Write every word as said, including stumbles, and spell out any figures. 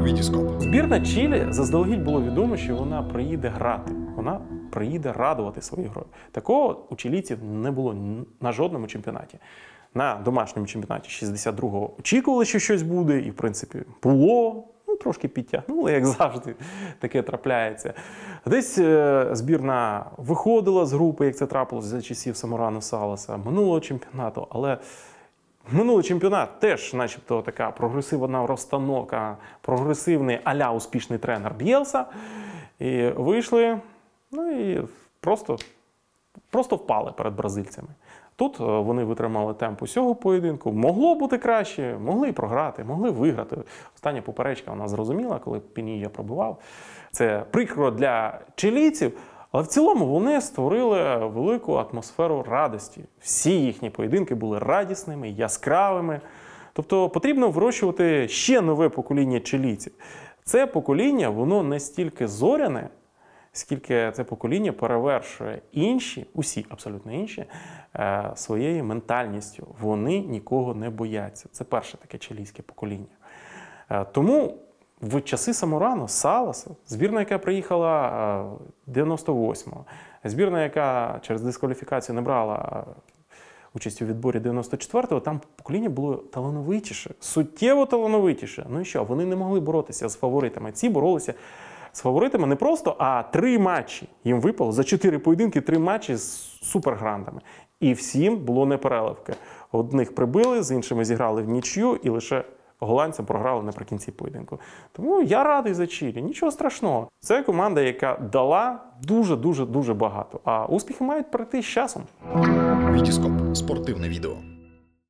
Вітіскоп. Збірна Чилі заздалегідь було відомо, що вона приїде грати. Вона приїде радувати своєю грою. Такого у чилійців не було на жодному чемпіонаті. На домашньому чемпіонаті шістдесят другого очікували, що щось буде, і, в принципі, було. Ну, трошки підтягнули, як завжди, таке трапляється. Десь е, збірна виходила з групи, як це трапилось за часів Саморану Саласа, минулого чемпіонату, але минулий чемпіонат теж, начебто, така прогресивна розстановка, прогресивний а-ля успішний тренер Б'єлса. І вийшли, ну і просто, просто впали перед бразильцями. Тут вони витримали темп усього поєдинку. Могло бути краще, могли програти, могли виграти. Остання поперечка вона зрозуміла, коли Пінія пробивав. Це прикро для чилійців, але в цілому вони створили велику атмосферу радості. Всі їхні поєдинки були радісними, яскравими. Тобто потрібно вирощувати ще нове покоління чилійців. Це покоління, воно не стільки зоряне, скільки це покоління перевершує інші, усі абсолютно інші, е, своєю ментальністю. Вони нікого не бояться. Це перше таке чилійське покоління. Е, тому в часи Саморану, Саласа, збірна, яка приїхала е, дев'яносто восьмого, збірна, яка через дискваліфікацію не брала участь у відборі дев'яносто четвертого, там покоління було талановитіше, суттєво талановитіше. Ну і що, вони не могли боротися з фаворитами. Ці боролися з фаворитами не просто, а три матчі. Їм випало за чотири поєдинки, три матчі з суперграндами. І всім було непереливки. Одних прибили, з іншими зіграли в нічю, і лише голландцям програли наприкінці поєдинку. Тому я радий за Чилі, нічого страшного. Це команда, яка дала дуже-дуже-дуже багато. А успіхи мають прийти з часом. Вітіскоп. Спортивне відео.